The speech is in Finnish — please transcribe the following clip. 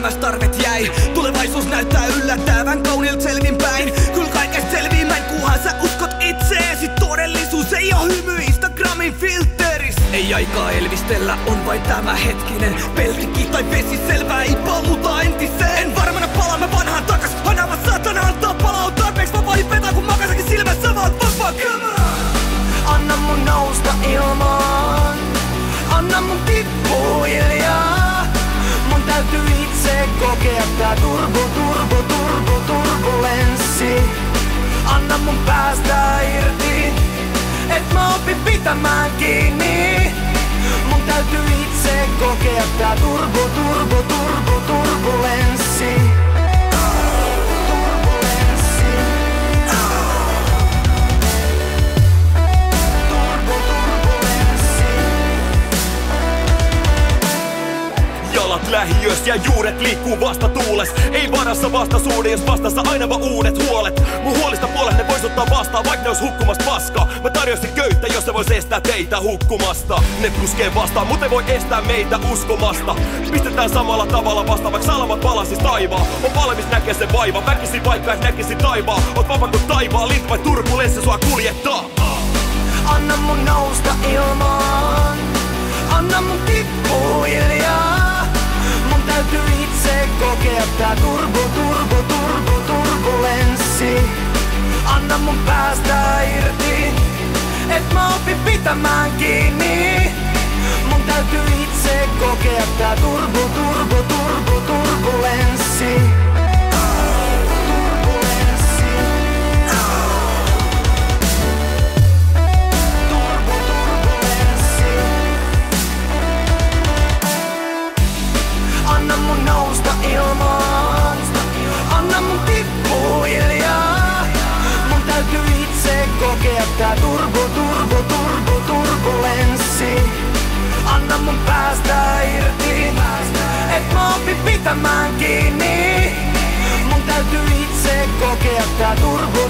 hämästarvet jäi. Tulevaisuus näyttää yllättävän kauniilta selvinpäin. Kyllä kaikesta selviimäin, kunhan sä uskot itseesi. Todellisuus ei oo hymy Instagramin filteris. Ei aikaa elvistellä, on vain tämä hetkinen. Peltikki tai vesi selvää, ei paluta entiseen. En varmana palaa mä vanhaan takas. Anava satana antaa palaa tarpeeksi. Mä vahin vetää kun makasakin silmässä vaan vapaa. Anna mun nousta ilmaan. Anna mun tippuu hiljaa. Mun täytyy itse kokea tää turbulenssi. Anna mun päästä irti, et mä opin pitämään kiinni. Mun täytyy itse kokea tää turbulenssi. Jalat lähiös ja juuret liikkuu vasta tuules. Ei varassa vastaisuuden, jos vastassa aina vaan uudet huolet. Mun huolista puolet ne vois ottaa vastaan, vaikka ne ois hukkumasta paskaa. Mä tarjoisin köyttä, jos se vois estää teitä hukkumasta. Ne puskee vastaan, mut ei voi estää meitä uskomasta. Pistetään samalla tavalla vastaan, vaikka salamat palasis taivaan. On valmis näkee sen vaivan, väkisin vaikka et näkisi taivaan. Oot vapaa kuin taivaan, liit vai turbulenssi sua kuljettaa. Anna mun nousta ilmaan. Anna mun tippuu hiljaa. Mun täytyy itse kokea tää turbulenssi. Anna mun päästä irti, et mä opin pitämään kiinni. Mun täytyy itse kokea tää turbulenssi. Anna mun nousta ilmaan. Anna mun tippuu hiljaa. Mun täytyy itse kokea tää turbulenssi. Anna mun päästä irti, et mä opin pitämään kiinni. Mun täytyy itse kokea tää